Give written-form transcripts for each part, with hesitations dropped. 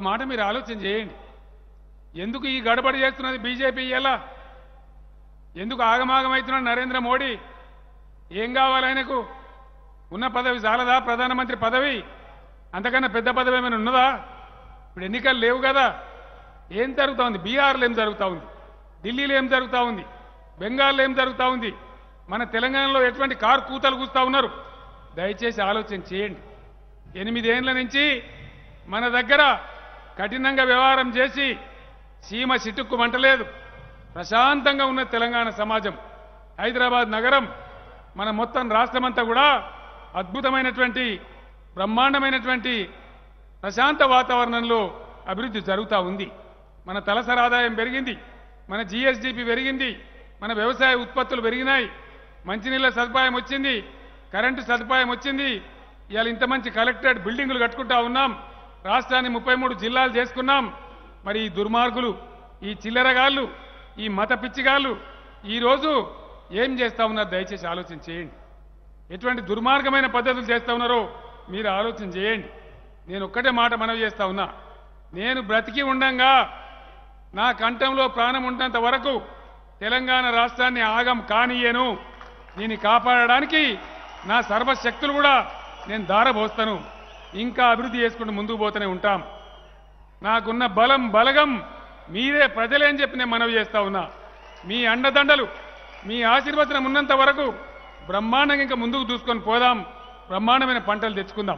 మాట మీరు ఆలోచన చేయండి. ఎందుకు ఈ గడబడి చేస్తున్నది బీజేపీ? ఎలా ఎందుకు ఆగమాగమవుతున్నాడు నరేంద్ర మోడీ? ఏం కావాలి ఆయనకు? ఉన్న పదవి చాలదా? ప్రధానమంత్రి పదవి అంతకన్నా పెద్ద పదవి ఏమైనా ఉన్నదా? ఇప్పుడు ఎన్నికలు లేవు కదా. ఏం జరుగుతూ ఉంది? బీహార్లో ఏం జరుగుతూ ఉంది? ఢిల్లీలో ఏం జరుగుతూ ఉంది? బెంగాల్లో ఏం జరుగుతూ ఉంది? మన తెలంగాణలో ఎటువంటి కారు కూతలు కూస్తూ ఉన్నారు? దయచేసి ఆలోచన చేయండి. 8 ఏళ్ల నుంచి మన దగ్గర కఠినంగా వ్యవహారం చేసి సీమ చిటుక్కు మంటలేదు. ప్రశాంతంగా ఉన్న తెలంగాణ సమాజం, హైదరాబాద్ నగరం, మన మొత్తం రాష్ట్రమంతా కూడా అద్భుతమైనటువంటి బ్రహ్మాండమైనటువంటి ప్రశాంత వాతావరణంలో అభివృద్ధి జరుగుతూ ఉంది. మన తలసరి ఆదాయం పెరిగింది, మన జీఎస్డీపీ పెరిగింది, మన వ్యవసాయ ఉత్పత్తులు పెరిగినాయి, మంచినీళ్ళ సదుపాయం వచ్చింది, కరెంటు సదుపాయం వచ్చింది. ఇవాళ ఇంత మంచి కలెక్టరేట్ బిల్డింగులు కట్టుకుంటా ఉన్నాం. రాష్ట్రాన్ని 33 జిల్లాలు చేసుకున్నాం. మరి ఈ దుర్మార్గులు, ఈ చిల్లరగాళ్ళు, ఈ మత పిచ్చిగాళ్ళు ఈరోజు ఏం చేస్తా ఉన్నారు? దయచేసి ఆలోచన చేయండి. ఎటువంటి దుర్మార్గమైన పద్ధతులు చేస్తా ఉన్నారో మీరు ఆలోచన చేయండి. నేను ఒక్కటే మాట మనవి చేస్తా ఉన్నా, నేను బ్రతికి ఉండంగా నా కంఠంలో ప్రాణం ఉన్నంత వరకు తెలంగాణ రాష్ట్రాన్ని ఆగం కానియను. దీన్ని కాపాడడానికి నా సర్వశక్తులు కూడా నేను దారబోస్తాను. ఇంకా అభివృద్ధి చేసుకుంటూ ముందుకు పోతూనే ఉంటాం. నాకున్న బలం బలగం మీరే ప్రజలే అని చెప్పి నేను మనవి చేస్తా ఉన్నా. మీ అండదండలు, మీ ఆశీర్వచనం ఉన్నంత వరకు బ్రహ్మాండంగా ఇంకా ముందుకు దూసుకొని పోదాం, బ్రహ్మాండమైన పంటలు తెచ్చుకుందాం.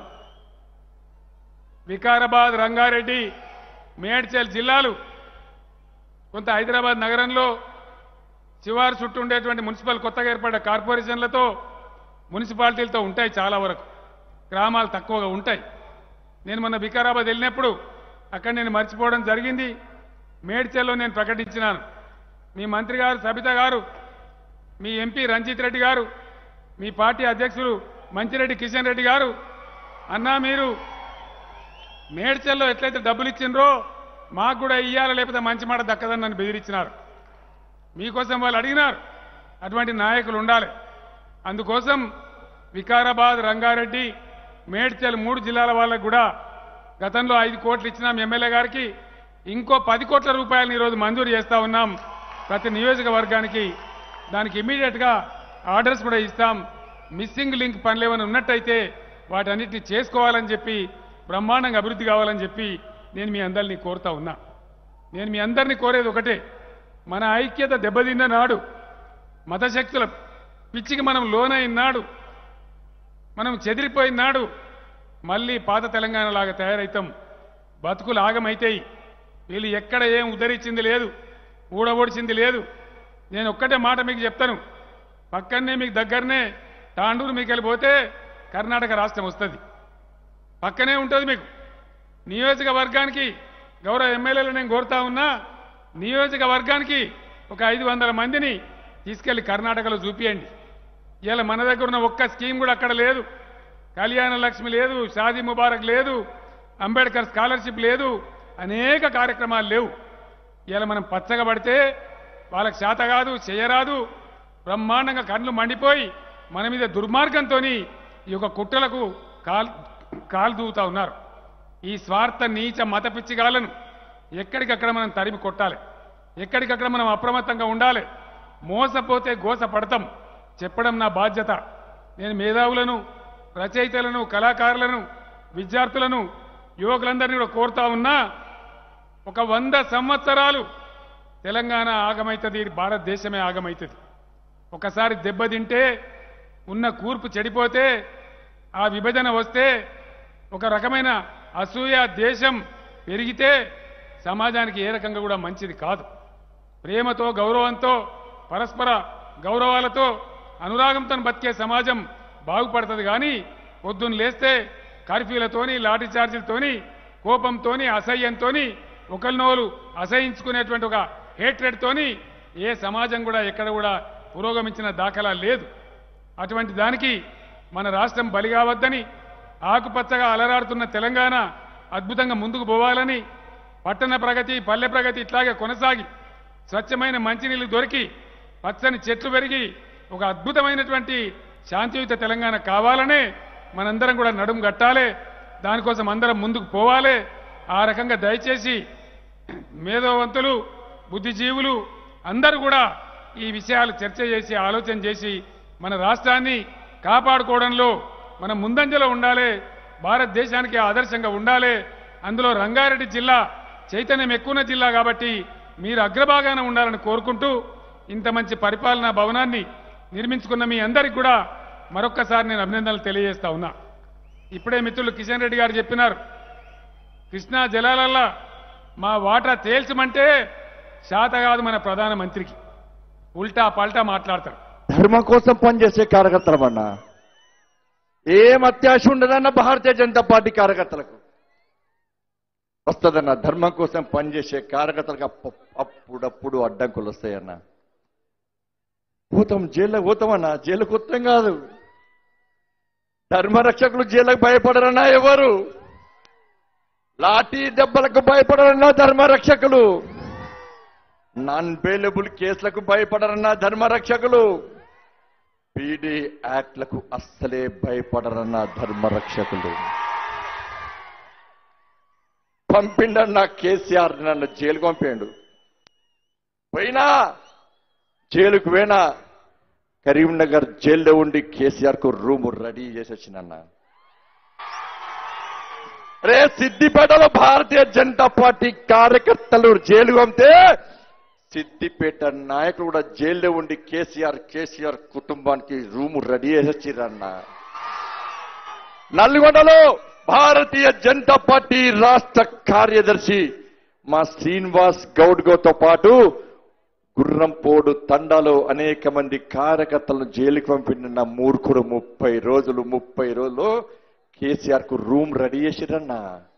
వికారాబాద్, రంగారెడ్డి, మేడ్చల్ జిల్లాలు కొంత హైదరాబాద్ నగరంలో శివారు చుట్టూ ఉండేటువంటి మున్సిపల్ కొత్తగా ఏర్పడ్డ కార్పొరేషన్లతో, మున్సిపాలిటీలతో ఉంటాయి. చాలా వరకు గ్రామాలు తక్కువగా ఉంటాయి. నేను మొన్న వికారాబాద్ వెళ్ళినప్పుడు అక్కడ నేను మర్చిపోవడం జరిగింది. మేడ్చల్లో నేను ప్రకటించినాను. మీ మంత్రి గారు సబిత గారు, మీ ఎంపీ రంజిత్ రెడ్డి గారు, మీ పార్టీ అధ్యక్షులు మంచిరెడ్డి కిషన్ రెడ్డి గారు, అన్నా మీరు మేడ్చల్లో ఎట్లయితే డబ్బులు ఇచ్చిండ్రో మాకు కూడా ఇయ్యాలి, లేకపోతే మంచి మాట దక్కదని నన్ను బెదిరించినారు. మీకోసం వాళ్ళు అడిగినారు. అటువంటి నాయకులు ఉండాలి. అందుకోసం వికారాబాద్, రంగారెడ్డి, మేడ్చల్ 3 జిల్లాల వాళ్ళకు కూడా గతంలో 5 కోట్లు ఇచ్చినాం ఎమ్మెల్యే గారికి. ఇంకో 10 కోట్ల రూపాయలను ఈరోజు మంజూరు చేస్తా ఉన్నాం ప్రతి నియోజకవర్గానికి. దానికి ఇమ్మీడియట్గా ఆర్డర్స్ కూడా ఇస్తాం. మిస్సింగ్ లింక్ పనులు ఏమైనా ఉన్నట్టయితే వాటన్నిటిని చేసుకోవాలని చెప్పి, బ్రహ్మాండంగా అభివృద్ధి కావాలని చెప్పి నేను మీ అందరినీ కోరుతా ఉన్నా. నేను మీ అందరినీ కోరేది ఒకటే, మన ఐక్యత దెబ్బతిన్న నాడు, మతశక్తుల పిచ్చికి మనం లోనైనాడు, మనం చెదిరిపోయినాడు మళ్ళీ పాత తెలంగాణ లాగా తయారైతాం. బతుకులు ఆగమైతాయి. వీళ్ళు ఎక్కడ ఏం ఉద్ధరించింది లేదు, ఊడబొడిచింది లేదు. నేను ఒక్కటే మాట మీకు చెప్తాను, పక్కనే మీకు దగ్గరనే తాండూరు మీకు వెళ్ళిపోతే కర్ణాటక రాష్ట్రం వస్తుంది, పక్కనే ఉంటుంది మీకు. నియోజకవర్గానికి గౌరవ ఎమ్మెల్యేలు నేను కోరుతా ఉన్నా, నియోజకవర్గానికి ఒక 500 మందిని తీసుకెళ్లి కర్ణాటకలో చూపియండి. ఇలా మన దగ్గర ఉన్న ఒక్క స్కీమ్ కూడా అక్కడ లేదు. కళ్యాణ లక్ష్మి లేదు, షాదీ ముబారక్ లేదు, అంబేద్కర్ స్కాలర్షిప్ లేదు, అనేక కార్యక్రమాలు లేవు. ఇలా మనం పచ్చగా పడితే వాళ్ళకి చేత కాదు, చేయరాదు, బ్రహ్మాండంగా కళ్ళు మండిపోయి మన మీద దుర్మార్గంతో ఈ యొక్క కుట్రలకు కాలు దూవుతా ఉన్నారు. ఈ స్వార్థ నీచ మత పిచ్చిగాలను ఎక్కడికక్కడ మనం తరిమి కొట్టాలి. ఎక్కడికక్కడ మనం అప్రమత్తంగా ఉండాలి. మోసపోతే గోస పడతాం చెప్పడం నా బాధ్యత. నేను మేధావులను, రచయితలను, కళాకారులను, విద్యార్థులను, యువకులందరినీ కూడా కోరుతా ఉన్నా, ఒక 100 సంవత్సరాలు తెలంగాణ ఆగమైతుంది, భారతదేశమే ఆగమైతుంది. ఒకసారి దెబ్బతింటే, ఉన్న కూర్పు చెడిపోతే, ఆ విభజన వస్తే, ఒక రకమైన అసూయ దేశం పెరిగితే సమాజానికి ఏ రకంగా కూడా మంచిది కాదు. ప్రేమతో, గౌరవంతో, పరస్పర గౌరవాలతో, అనురాగంతో బతికే సమాజం బాగుపడుతుంది. కానీ పొద్దున్న లేస్తే కర్ఫ్యూలతోని, లాఠీ చార్జీలతోని, కోపంతోని, అసహ్యంతోని, ఒకరినోలు అసహించుకునేటువంటి ఒక హేట్రెడ్తోని ఏ సమాజం కూడా ఎక్కడ కూడా పురోగమించిన దాఖలా లేదు. అటువంటి దానికి మన రాష్ట్రం బలి కావద్దని, ఆకుపచ్చగా అలరాడుతున్న తెలంగాణ అద్భుతంగా ముందుకు పోవాలని, పట్టణ ప్రగతి, పల్లె ప్రగతి ఇట్లాగే కొనసాగి స్వచ్ఛమైన మంచినీళ్లు దొరికి, పచ్చని చెట్లు పెరిగి ఒక అద్భుతమైనటువంటి శాంతియుత తెలంగాణ కావాలనే మనందరం కూడా నడుం కట్టాలి. దానికోసం అందరం ముందుకు పోవాలి. ఆ రకంగా దయచేసి మేధోవంతులు బుద్ధిజీవులు అందరూ కూడా ఈ విషయాలు చర్చ చేసి ఆలోచన చేసి మన రాష్ట్రాన్ని కాపాడుకోవడంలో మనం ముందంజలో ఉండాలి, భారతదేశానికి ఆదర్శంగా ఉండాలి. అందులో రంగారెడ్డి జిల్లా చైతన్యం ఎక్కువ జిల్లా కాబట్టి మీరు అగ్రభాగాన ఉండాలని కోరుకుంటూ ఇంత మంచి పరిపాలనా భవనాన్ని నిర్మించుకున్న మీ అందరికి కూడా మరొక్కసారి నేను అభినందనలు తెలియజేస్తా ఉన్నా. ఇప్పుడే మిత్రులు కిషన్ రెడ్డి గారు చెప్పినారు, కృష్ణా జలాలల్లా మా వాటా తేల్చమంటే శాత కాదు మన ప్రధానమంత్రికి, ఉల్టా పల్టా మాట్లాడతారు. ధర్మం కోసం పనిచేసే కార్యకర్తలమన్నా ఏం అత్యాశ ఉండదన్న భారతీయ జనతా పార్టీ కార్యకర్తలకు వస్తుందన్న. ధర్మం కోసం పనిచేసే కార్యకర్తలకు అప్పుడప్పుడు అడ్డంకులు వస్తాయన్న. పోతాం, జైల్లోకి పోతామన్నా. జైలుకు పోతాం కాదు, ధర్మరక్షకులు జైలుకు భయపడరన్నా. ఎవరు లాఠీ దెబ్బలకు భయపడరన్నా ధర్మరక్షకులు. నాన్ బెయిలబుల్ కేసులకు భయపడరన్నా ధర్మరక్షకులు. పీడీ యాక్ట్లకు అస్సలే భయపడరన్న ధర్మరక్షకులు. పంపిండన్న కేసీఆర్ నన్ను జైలుకు పంపిండు. పోయినా జైలుకు పోయినా కరీంనగర్ జైల్లో ఉండి కేసీఆర్ కు రూమ్ రెడీ చేసి వచ్చినన్న. రే సిద్దిపేటలో భారతీయ జనతా పార్టీ కార్యకర్తలు జైలు పంపితే సిద్దిపేట నాయకులు కూడా జైల్లో ఉండి కేసీఆర్ కుటుంబానికి రూమ్ రెడీ చేసి వచ్చిరన్న. నల్గొండలో భారతీయ జనతా పార్టీ రాష్ట్ర కార్యదర్శి మా శ్రీనివాస్ గౌడ్తో పాటు గుర్రంపోడు తండాలో అనేక మంది కార్యకర్తలను జైలుకి పంపిన మూర్ఖుడు 30 రోజులు కేసీఆర్ కు రూమ్ రెడీ చేసిరన్న.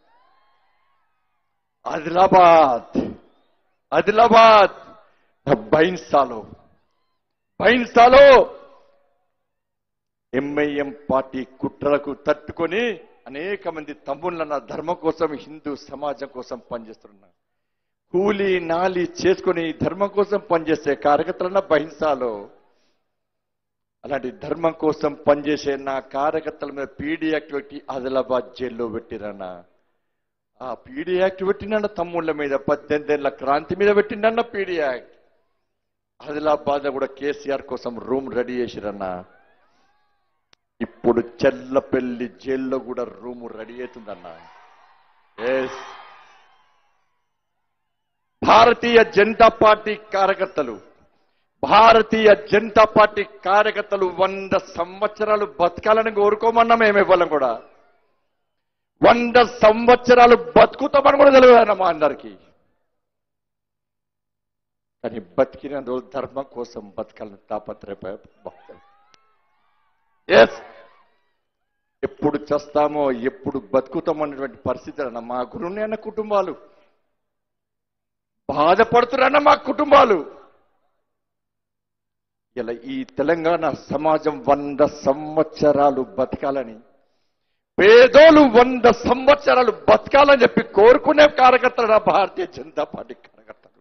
ఆదిలాబాద్ బైన్సాలో ఎంఐఎం పార్టీ కుట్రలకు తట్టుకొని అనేక మంది తమ్ముళ్ళన్న ధర్మం కోసం హిందూ సమాజం కోసం పనిచేస్తున్నా. కూలీ నాలి చేసుకుని ధర్మం కోసం పనిచేసే కార్యకర్తలన్న బహింసాలో. అలాంటి ధర్మం కోసం పనిచేసే నా కార్యకర్తల మీద పీడీ యాక్టివిటీ ఆదిలాబాద్ జైల్లో పెట్టిరన్న. ఆ పీడీ యాక్ట్ పెట్టినన్న తమ్ముళ్ళ మీద 18 ఏళ్ల క్రాంతి మీద పెట్టిండన్న పీడీ యాక్ట్. ఆదిలాబాద్ కూడా కేసీఆర్ కోసం రూమ్ రెడీ చేసిరన్న. ఇప్పుడు చెల్లపల్లి జైల్లో కూడా రూమ్ రెడీ అవుతుందన్న. భారతీయ జనతా పార్టీ కార్యకర్తలు 100 సంవత్సరాలు బతకాలని కోరుకోమన్నా మేమివ్వాలం కూడా. 100 సంవత్సరాలు బతుకుతామని కూడా తెలియదన్న మా అందరికీ. కానీ బతికిన రోజు ధర్మం కోసం బతకాలని తాపత్రయ. ఎప్పుడు చస్తామో ఎప్పుడు బతుకుతామో అనేటువంటి పరిస్థితి అన్న. మా గురువున్న కుటుంబాలు బాధపడుతున్న మా కుటుంబాలు. ఇలా ఈ తెలంగాణ సమాజం 100 సంవత్సరాలు బతకాలని, పేదోళ్ళు 100 సంవత్సరాలు బతకాలని చెప్పి కోరుకునే కార్యకర్తలు భారతీయ జనతా పార్టీ కార్యకర్తలు.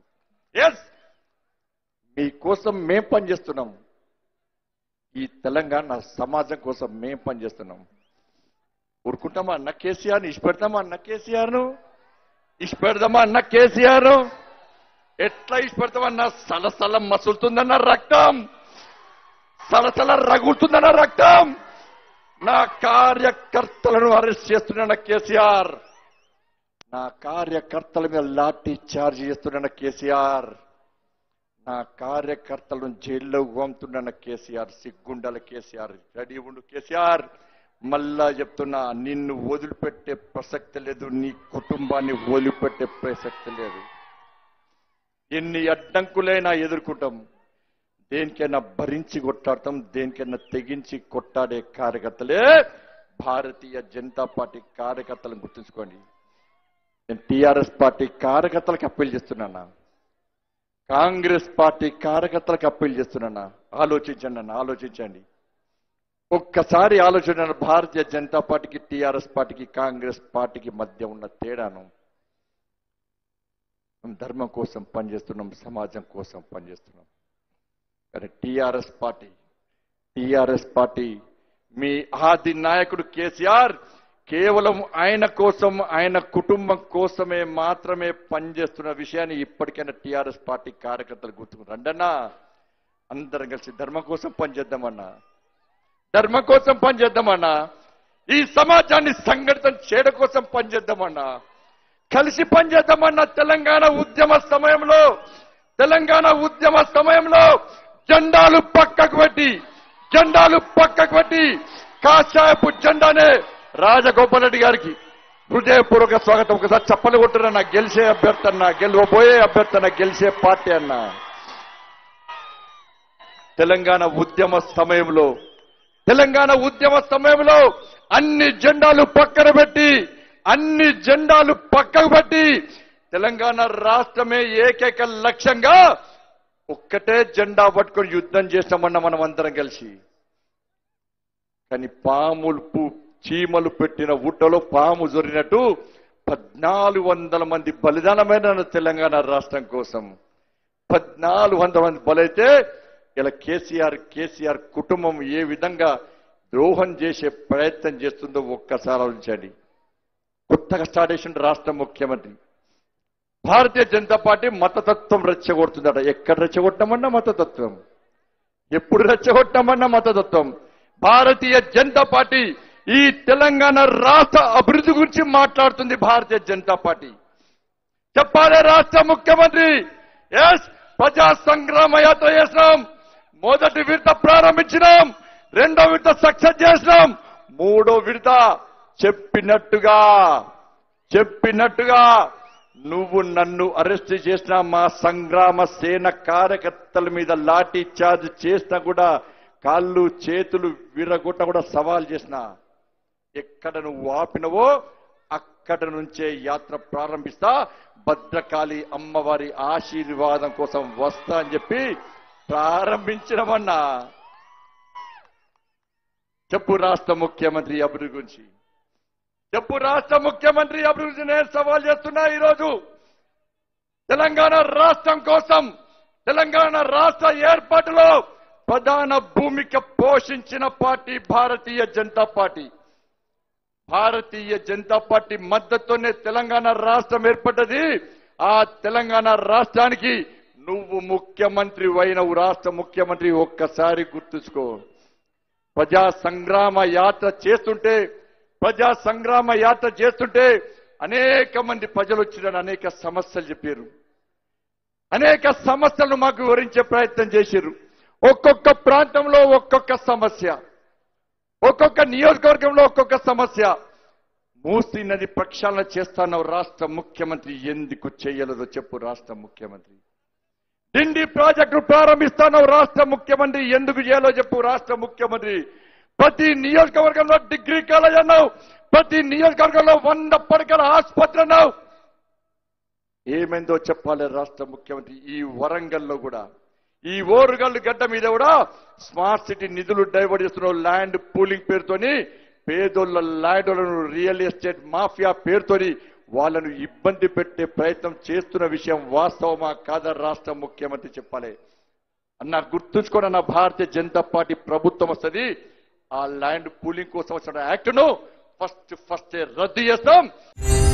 మీకోసం మేం పనిచేస్తున్నాం. ఈ తెలంగాణ సమాజం కోసం మేం పనిచేస్తున్నాం. ఊరుకుంటామా అన్న కేసీఆర్ని? ఇష్టపెడతామా అన్న కేసీఆర్ను? ఇష్టపెడదామా అన్న కేసీఆర్? ఎట్లా ఇష్టపెడతామన్న? సలసల మసులుతుందన్న రక్తం, సలసల రగులుతుందన్న రక్తం. నా కార్యకర్తలను అరెస్ట్ చేస్తున్న కేసీఆర్, నా కార్యకర్తల మీద లాఠీ చార్జ్ చేస్తున్న కేసీఆర్, నా కార్యకర్తలను జైల్లో పంపుతున్న కేసీఆర్. సిగ్గుండాల కేసీఆర్, రెడీ ఉండు కేసీఆర్. మళ్ళా చెప్తున్నా, నిన్ను వదిలిపెట్టే ప్రసక్తి లేదు, నీ కుటుంబాన్ని వదిలిపెట్టే ప్రసక్తి లేదు. ఎన్ని అడ్డంకులైనా ఎదుర్కొంటాం, దేనికైనా భరించి కొట్టాడతాం, దేనికైనా తెగించి కొట్టాడే కార్యకర్తలే భారతీయ జనతా పార్టీ కార్యకర్తలను గుర్తుంచుకోండి. నేను టీఆర్ఎస్ పార్టీ కార్యకర్తలకు అప్పీల్ చేస్తున్నానా, కాంగ్రెస్ పార్టీ కార్యకర్తలకు అప్పీల్ చేస్తున్నానా, ఆలోచించండి అన్న, ఆలోచించండి. ఒక్కసారి ఆలోచన. భారతీయ జనతా పార్టీకి, టీఆర్ఎస్ పార్టీకి, కాంగ్రెస్ పార్టీకి మధ్య ఉన్న తేడాను. మేము ధర్మం కోసం పనిచేస్తున్నాం, సమాజం కోసం పనిచేస్తున్నాం. కానీ టీఆర్ఎస్ పార్టీ మీ ఆది నాయకుడు కేసీఆర్ కేవలం ఆయన కోసం, ఆయన కుటుంబం కోసమే మాత్రమే పనిచేస్తున్న విషయాన్ని ఇప్పటికైనా టీఆర్ఎస్ పార్టీ కార్యకర్తలు గుర్తుకు రండన్నా. అందరం కలిసి ధర్మం కోసం పనిచేద్దామన్నా, ధర్మం కోసం పనిచేద్దామన్నా, ఈ సమాజాన్ని సంఘటితం చేయడం కోసం పనిచేద్దామన్నా, కలిసి పనిచేద్దామన్నా. తెలంగాణ ఉద్యమ సమయంలో జెండాలు పక్కకు పెట్టి కాషాయపు జెండానే రాజగోపాల్ రెడ్డి గారికి హృదయపూర్వక స్వాగతం. ఒకసారి చప్పలు కొట్టురన్నా. గెలిచే అభ్యర్థి అన్నా, గెలవబోయే అభ్యర్థి అన్నా, గెలిచే పార్టీ అన్నా. తెలంగాణ ఉద్యమ సమయంలో అన్ని జెండాలు పక్కకు పెట్టి తెలంగాణ రాష్ట్రమే ఏకైక లక్ష్యంగా ఒక్కటే జెండా పట్టుకొని యుద్ధం చేస్తామన్నా మనం అందరం కలిసి. కానీ చీమలు పెట్టిన ఊటలో పాము జొరినట్టు 1400 మంది బలిదానమైన తెలంగాణ రాష్ట్రం కోసం. 1400 మంది బలైతే ఇలా కేసీఆర్ కుటుంబం ఏ విధంగా ద్రోహం చేసే ప్రయత్నం చేస్తుందో ఒక్కసారి ఆలోచించండి. కొత్తగా స్టార్ట్ చేసిన రాష్ట్ర ముఖ్యమంత్రి భారతీయ జనతా పార్టీ మతతత్వం రెచ్చగొడుతుందట. ఎక్కడ రెచ్చగొట్టామన్నా మతతత్వం, ఎప్పుడు రెచ్చగొట్టామన్నా మతతత్వం. భారతీయ జనతా పార్టీ ఈ తెలంగాణ రాష్ట్ర అభివృద్ధి గురించి మాట్లాడుతుంది. భారతీయ జనతా పార్టీ చెప్పాలి. రాష్ట్ర ముఖ్యమంత్రి ప్రజా సంగ్రామ యాత్ర చేసినాం. మొదటి విడత ప్రారంభించినాం, రెండో విడత సక్సెస్ చేసినాం, మూడో విడత చెప్పినట్టుగా నువ్వు నన్ను అరెస్ట్ చేసినా, మా సంగ్రామ సేన కార్యకర్తల మీద లాఠీ చార్జ్ చేసినా కూడా, కాళ్ళు చేతులు విరగొట్ట కూడా సవాల్ చేసినా, ఎక్కడ నువ్వు ఆపినవో అక్కడ నుంచే యాత్ర ప్రారంభిస్తా, భద్రకాళి అమ్మవారి ఆశీర్వాదం కోసం వస్తా అని చెప్పి ప్రారంభించడమన్నా. చెప్పు రాష్ట్ర ముఖ్యమంత్రి అభివృద్ధి గురించి, నేను సవాల్ చేస్తున్నా. ఈరోజు తెలంగాణ రాష్ట్రం కోసం, తెలంగాణ రాష్ట్ర ఏర్పాటులో ప్రధాన భూమిక పోషించిన పార్టీ భారతీయ జనతా పార్టీ. భారతీయ జనతా పార్టీ మద్దతుతోనే తెలంగాణ రాష్ట్రం ఏర్పడ్డది. ఆ తెలంగాణ రాష్ట్రానికి నువ్వు ముఖ్యమంత్రి అయినవు, రాష్ట్ర ముఖ్యమంత్రి. ఒక్కసారి గుర్తుంచుకో. ప్రజా సంగ్రామ యాత్ర చేస్తుంటే అనేక మంది ప్రజలు వచ్చిన అనేక సమస్యలు చెప్పారు. అనేక సమస్యలను మాకు వివరించే ప్రయత్నం చేశారు. ఒక్కొక్క ప్రాంతంలో ఒక్కొక్క సమస్య, ఒక్కొక్క నియోజకవర్గంలో ఒక్కొక్క సమస్య. మూసీ నది ప్రక్షాళన చేస్తానో రాష్ట్ర ముఖ్యమంత్రి, ఎందుకు చేయలేదో చెప్పు రాష్ట్ర ముఖ్యమంత్రి. డిండి ప్రాజెక్టు ప్రారంభిస్తానో రాష్ట్ర ముఖ్యమంత్రి, ఎందుకు చేయాలో చెప్పు రాష్ట్ర ముఖ్యమంత్రి. ప్రతి నియోజకవర్గంలో డిగ్రీ కాలేజ్ అన్నావు, ప్రతి నియోజకవర్గంలో 100 పడకల ఆసుపత్రి అన్నావు. ఏమైందో చెప్పాలి రాష్ట్ర ముఖ్యమంత్రి. ఈ వరంగల్లో కూడా, ఈ ఓరుగల్లు గడ్డ మీద కూడా స్మార్ట్ సిటీ నిధులు డైవర్ట్ చేస్తున్నావు. ల్యాండ్ పూలింగ్ పేరుతోని పేదోళ్ళ ల్యాండ్లను రియల్ ఎస్టేట్ మాఫియా పేరుతోని వాళ్ళను ఇబ్బంది పెట్టే ప్రయత్నం చేస్తున్న విషయం వాస్తవమా కాదా రాష్ట్ర ముఖ్యమంత్రి చెప్పాలి. అన్న గుర్తుంచుకోండి అన్న, భారతీయ జనతా పార్టీ ప్రభుత్వం వస్తుంది. ఆ ల్యాండ్ పూలింగ్ కోసం వచ్చిన యాక్ట్ను ఫస్ట్ రద్దు చేస్తాం.